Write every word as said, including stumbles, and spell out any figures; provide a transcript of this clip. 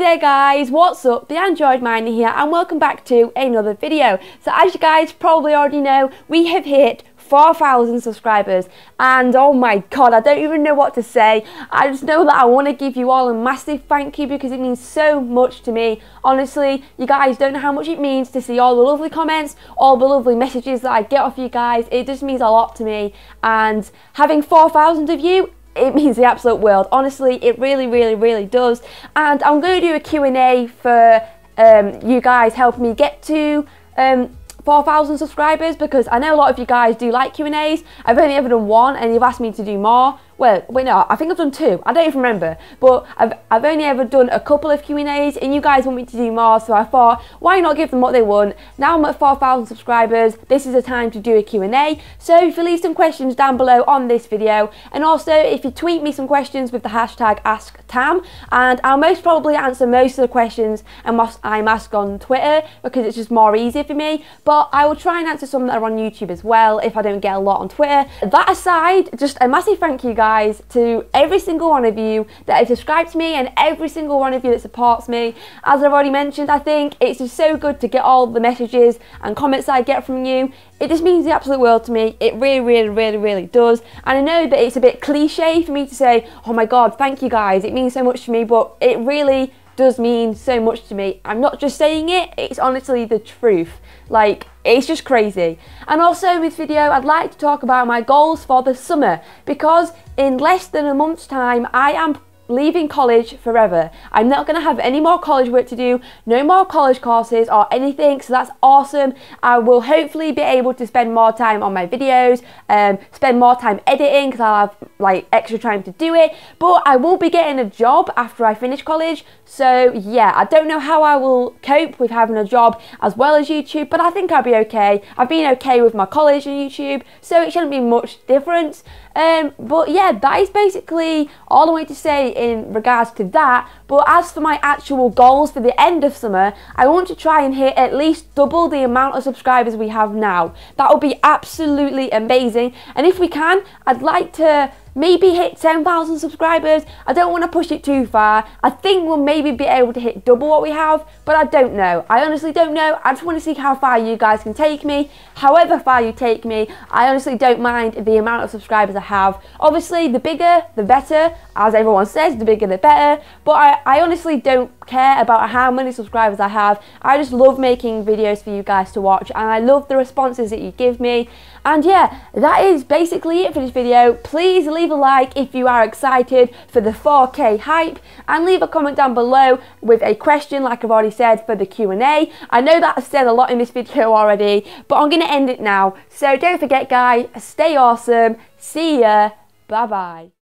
there guys, what's up? The Android Miner here and welcome back to another video. So as you guys probably already know, we have hit four thousand subscribers and oh my god, I don't even know what to say. I just know that I want to give you all a massive thank you because it means so much to me. Honestly, you guys don't know how much it means to see all the lovely comments, all the lovely messages that I get off you guys. It just means a lot to me, and having four thousand of you, it means the absolute world. Honestly, it really, really, really does. And I'm going to do a Q and A for um, you guys helping me get to um, four thousand subscribers, because I know a lot of you guys do like Q and A's. I've only ever done one and you've asked me to do more. Well, wait, no, I think I've done two. I don't even remember. But I've, I've only ever done a couple of Q and A's and you guys want me to do more, so I thought, why not give them what they want? Now I'm at four thousand subscribers, this is the time to do a Q and A. So if you leave some questions down below on this video, and also if you tweet me some questions with the hashtag AskTam, and I'll most probably answer most of the questions and I'm asked on Twitter because it's just more easy for me, but I will try and answer some that are on YouTube as well if I don't get a lot on Twitter. That aside, just a massive thank you guys to every single one of you that have subscribed to me and every single one of you that supports me. As I've already mentioned, I think it's just so good to get all the messages and comments that I get from you. It just means the absolute world to me. It really, really, really, really does. And I know that it's a bit cliche for me to say, oh my god, thank you guys, it means so much to me, but it really does mean so much to me. I'm not just saying it, it's honestly the truth. Like, it's just crazy. And also in this video, I'd like to talk about my goals for the summer, because in less than a month's time, I am leaving college forever. I'm not going to have any more college work to do, no more college courses or anything, so that's awesome. I will hopefully be able to spend more time on my videos, um, spend more time editing because I'll have like extra time to do it, but I will be getting a job after I finish college. So yeah, I don't know how I will cope with having a job as well as YouTube, but I think I'll be okay. I've been okay with my college and YouTube, so it shouldn't be much difference. Um, but yeah, that is basically all I wanted to say in regards to that. But as for my actual goals for the end of summer, I want to try and hit at least double the amount of subscribers we have now. That would be absolutely amazing, and if we can, I'd like to maybe hit ten thousand subscribers. I don't want to push it too far. I think we'll maybe be able to hit double what we have, but I don't know. I honestly don't know. I just want to see how far you guys can take me. However far you take me, I honestly don't mind the amount of subscribers I have. Obviously, the bigger, the better. As everyone says, the bigger, the better. But I, I honestly don't care about how many subscribers I have. I just love making videos for you guys to watch, and I love the responses that you give me. And yeah, that is basically it for this video. Please leave a like if you are excited for the four K hype, and leave a comment down below with a question like I've already said for the Q and A. I know that I've said a lot in this video already, but I'm going to end it now. So don't forget guys, stay awesome, see ya, bye bye.